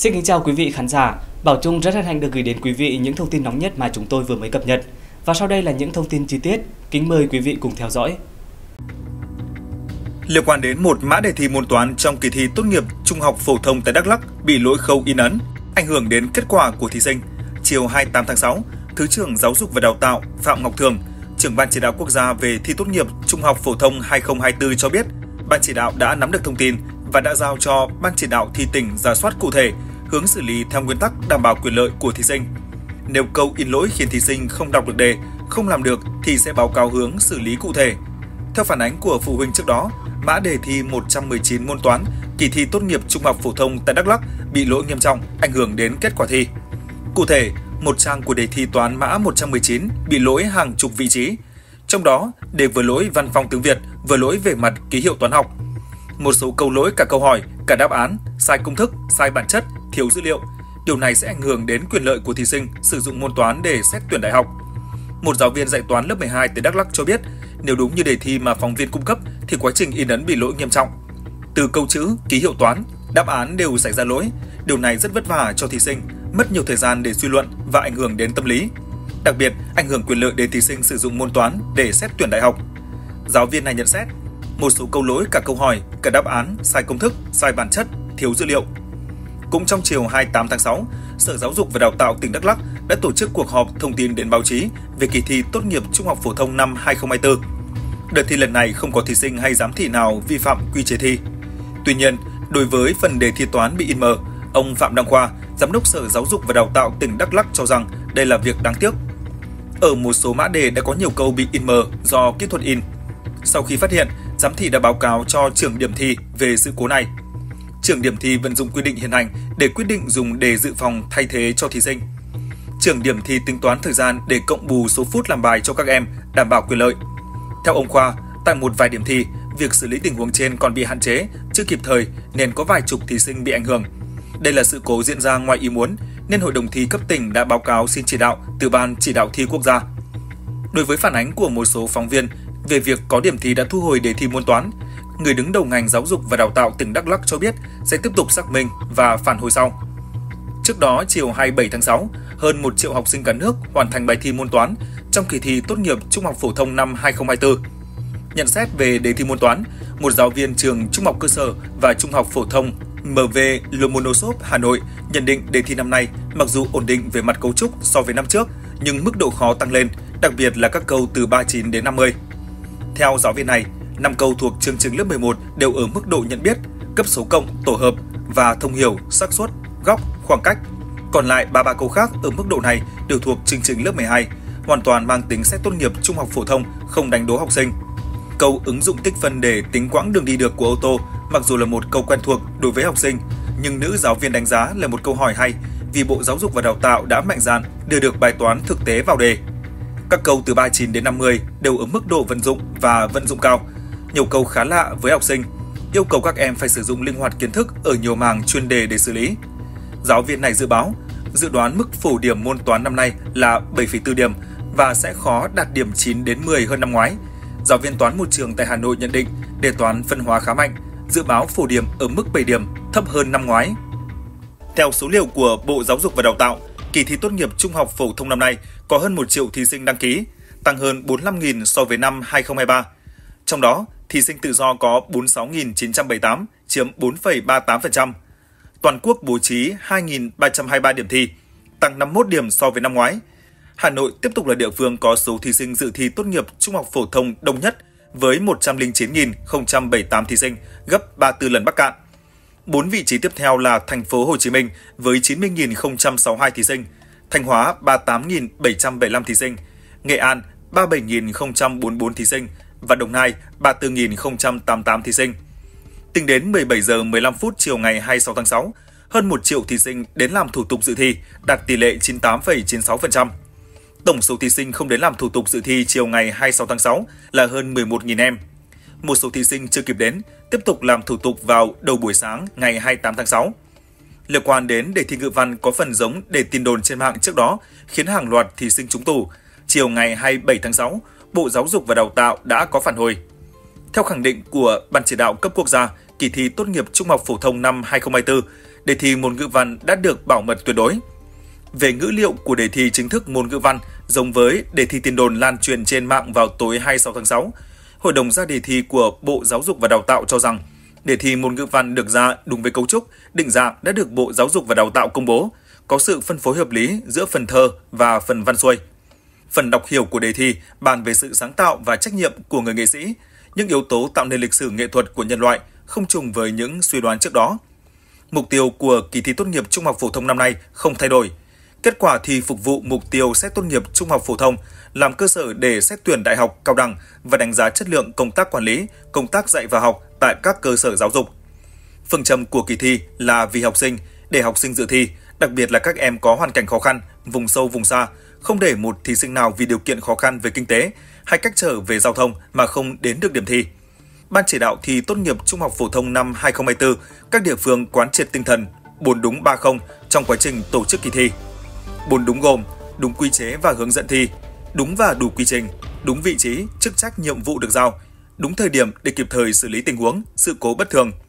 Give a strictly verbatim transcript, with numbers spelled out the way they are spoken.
Xin kính chào quý vị khán giả. Bảo Trung rất hân hạnh được gửi đến quý vị những thông tin nóng nhất mà chúng tôi vừa mới cập nhật. Và sau đây là những thông tin chi tiết. Kính mời quý vị cùng theo dõi. Liên quan đến một mã đề thi môn toán trong kỳ thi tốt nghiệp trung học phổ thông tại Đắk Lắk bị lỗi khâu in ấn, ảnh hưởng đến kết quả của thí sinh, chiều hai mươi tám tháng sáu, Thứ trưởng Giáo dục và Đào tạo Phạm Ngọc Thường, trưởng Ban chỉ đạo quốc gia về thi tốt nghiệp trung học phổ thông hai không hai tư cho biết, Ban chỉ đạo đã nắm được thông tin và đã giao cho Ban chỉ đạo thi tỉnh rà soát cụ thể, hướng xử lý theo nguyên tắc đảm bảo quyền lợi của thí sinh. Nếu câu in lỗi khiến thí sinh không đọc được đề, không làm được thì sẽ báo cáo hướng xử lý cụ thể. Theo phản ánh của phụ huynh trước đó, mã đề thi một trăm mười chín môn toán, kỳ thi tốt nghiệp trung học phổ thông tại Đắk Lắk bị lỗi nghiêm trọng, ảnh hưởng đến kết quả thi. Cụ thể, một trang của đề thi toán mã một trăm mười chín bị lỗi hàng chục vị trí. Trong đó, đề vừa lỗi văn phong tiếng Việt, vừa lỗi về mặt ký hiệu toán học. Một số câu lỗi cả câu hỏi, cả đáp án, sai công thức, sai bản chất, thiếu dữ liệu. Điều này sẽ ảnh hưởng đến quyền lợi của thí sinh sử dụng môn toán để xét tuyển đại học. Một giáo viên dạy toán lớp mười hai tại Đắk Lắk cho biết, nếu đúng như đề thi mà phóng viên cung cấp thì quá trình in ấn bị lỗi nghiêm trọng. Từ câu chữ, ký hiệu toán, đáp án đều xảy ra lỗi. Điều này rất vất vả cho thí sinh, mất nhiều thời gian để suy luận và ảnh hưởng đến tâm lý. Đặc biệt, ảnh hưởng quyền lợi đến thí sinh sử dụng môn toán để xét tuyển đại học. Giáo viên này nhận xét, một số câu lỗi cả câu hỏi, cả đáp án, sai công thức, sai bản chất, thiếu dữ liệu. Cũng trong chiều hai mươi tám tháng sáu, Sở Giáo dục và Đào tạo tỉnh Đắk Lắk đã tổ chức cuộc họp thông tin đến báo chí về kỳ thi tốt nghiệp trung học phổ thông năm hai không hai tư. Đợt thi lần này không có thí sinh hay giám thị nào vi phạm quy chế thi. Tuy nhiên, đối với phần đề thi toán bị in mờ, ông Phạm Đăng Khoa, Giám đốc Sở Giáo dục và Đào tạo tỉnh Đắk Lắk cho rằng đây là việc đáng tiếc. Ở một số mã đề đã có nhiều câu bị in mờ do kỹ thuật in. Sau khi phát hiện, giám thị đã báo cáo cho trưởng điểm thi về sự cố này. Trưởng điểm thi vận dụng quy định hiện hành để quyết định dùng đề dự phòng thay thế cho thí sinh. Trưởng điểm thi tính toán thời gian để cộng bù số phút làm bài cho các em, đảm bảo quyền lợi. Theo ông Khoa, tại một vài điểm thi, việc xử lý tình huống trên còn bị hạn chế, chưa kịp thời nên có vài chục thí sinh bị ảnh hưởng. Đây là sự cố diễn ra ngoài ý muốn nên Hội đồng thi cấp tỉnh đã báo cáo xin chỉ đạo từ Ban chỉ đạo thi quốc gia. Đối với phản ánh của một số phóng viên về việc có điểm thi đã thu hồi đề thi môn toán, người đứng đầu ngành giáo dục và đào tạo tỉnh Đắk Lắk cho biết sẽ tiếp tục xác minh và phản hồi sau. Trước đó, chiều hai mươi bảy tháng sáu, hơn một triệu học sinh cả nước hoàn thành bài thi môn toán trong kỳ thi tốt nghiệp trung học phổ thông năm hai không hai tư. Nhận xét về đề thi môn toán, một giáo viên trường trung học cơ sở và trung học phổ thông em vê Lomonosov Hà Nội nhận định đề thi năm nay mặc dù ổn định về mặt cấu trúc so với năm trước, nhưng mức độ khó tăng lên, đặc biệt là các câu từ ba mươi chín đến năm mươi. Theo giáo viên này, năm câu thuộc chương trình lớp mười một đều ở mức độ nhận biết, cấp số cộng, tổ hợp và thông hiểu, xác suất, góc, khoảng cách. Còn lại ba mươi ba câu khác ở mức độ này đều thuộc chương trình lớp mười hai, hoàn toàn mang tính xét tốt nghiệp trung học phổ thông, không đánh đố học sinh. Câu ứng dụng tích phân để tính quãng đường đi được của ô tô mặc dù là một câu quen thuộc đối với học sinh, nhưng nữ giáo viên đánh giá là một câu hỏi hay vì Bộ Giáo dục và Đào tạo đã mạnh dạn đưa được bài toán thực tế vào đề. Các câu từ ba mươi chín đến năm mươi đều ở mức độ vận dụng và vận dụng cao. Nhiều câu khá lạ với học sinh, yêu cầu các em phải sử dụng linh hoạt kiến thức ở nhiều mảng chuyên đề để xử lý. Giáo viên này dự báo, dự đoán mức phổ điểm môn toán năm nay là bảy phẩy bốn điểm và sẽ khó đạt điểm chín đến mười hơn năm ngoái. Giáo viên toán một trường tại Hà Nội nhận định đề toán phân hóa khá mạnh, dự báo phổ điểm ở mức bảy điểm, thấp hơn năm ngoái. Theo số liệu của Bộ Giáo dục và Đào tạo, kỳ thi tốt nghiệp trung học phổ thông năm nay có hơn một triệu thí sinh đăng ký, tăng hơn bốn mươi lăm nghìn so với năm hai không hai ba. Trong đó, thí sinh tự do có bốn mươi sáu nghìn chín trăm bảy mươi tám, chiếm bốn phẩy ba mươi tám phần trăm. Toàn quốc bố trí hai nghìn ba trăm hai mươi ba điểm thi, tăng năm mươi mốt điểm so với năm ngoái. Hà Nội tiếp tục là địa phương có số thí sinh dự thi tốt nghiệp trung học phổ thông đông nhất với một trăm lẻ chín nghìn không trăm bảy mươi tám thí sinh, gấp ba mươi tư lần Bắc Kạn. Bốn vị trí tiếp theo là thành phố Hồ Chí Minh với chín mươi nghìn không trăm sáu mươi hai thí sinh, Thanh Hóa ba mươi tám nghìn bảy trăm bảy mươi lăm thí sinh, Nghệ An ba mươi bảy nghìn không trăm bốn mươi tư thí sinh và Đồng Nai ba mươi tư nghìn không trăm tám mươi tám thí sinh. Tính đến mười bảy giờ mười lăm phút chiều ngày hai mươi sáu tháng sáu, hơn một triệu thí sinh đến làm thủ tục dự thi, đạt tỷ lệ chín mươi tám phẩy chín mươi sáu phần trăm. Tổng số thí sinh không đến làm thủ tục dự thi chiều ngày hai mươi sáu tháng sáu là hơn mười một nghìn em. Một số thí sinh chưa kịp đến, tiếp tục làm thủ tục vào đầu buổi sáng ngày hai mươi tám tháng sáu. Liên quan đến đề thi ngữ văn có phần giống đề tin đồn trên mạng trước đó, khiến hàng loạt thí sinh trúng tủ. Chiều ngày hai mươi bảy tháng sáu, Bộ Giáo dục và Đào tạo đã có phản hồi. Theo khẳng định của Ban chỉ đạo cấp quốc gia, kỳ thi tốt nghiệp trung học phổ thông năm hai không hai tư, đề thi môn ngữ văn đã được bảo mật tuyệt đối. Về ngữ liệu của đề thi chính thức môn ngữ văn, giống với đề thi tin đồn lan truyền trên mạng vào tối hai mươi sáu tháng sáu, Hội đồng ra đề thi của Bộ Giáo dục và Đào tạo cho rằng đề thi môn ngữ văn được ra đúng với cấu trúc, định dạng đã được Bộ Giáo dục và Đào tạo công bố, có sự phân phối hợp lý giữa phần thơ và phần văn xuôi. Phần đọc hiểu của đề thi bàn về sự sáng tạo và trách nhiệm của người nghệ sĩ, những yếu tố tạo nên lịch sử nghệ thuật của nhân loại không trùng với những suy đoán trước đó. Mục tiêu của kỳ thi tốt nghiệp trung học phổ thông năm nay không thay đổi. Kết quả thi phục vụ mục tiêu xét tốt nghiệp trung học phổ thông, làm cơ sở để xét tuyển đại học, cao đẳng và đánh giá chất lượng công tác quản lý, công tác dạy và học tại các cơ sở giáo dục. Phương châm của kỳ thi là vì học sinh, để học sinh dự thi, đặc biệt là các em có hoàn cảnh khó khăn, vùng sâu vùng xa, không để một thí sinh nào vì điều kiện khó khăn về kinh tế hay cách trở về giao thông mà không đến được điểm thi. Ban chỉ đạo thi tốt nghiệp trung học phổ thông năm hai không hai tư, các địa phương quán triệt tinh thần bốn đúng ba không trong quá trình tổ chức kỳ thi. bốn đúng gồm đúng quy chế và hướng dẫn thi, đúng và đủ quy trình, đúng vị trí, chức trách nhiệm vụ được giao, đúng thời điểm để kịp thời xử lý tình huống, sự cố bất thường,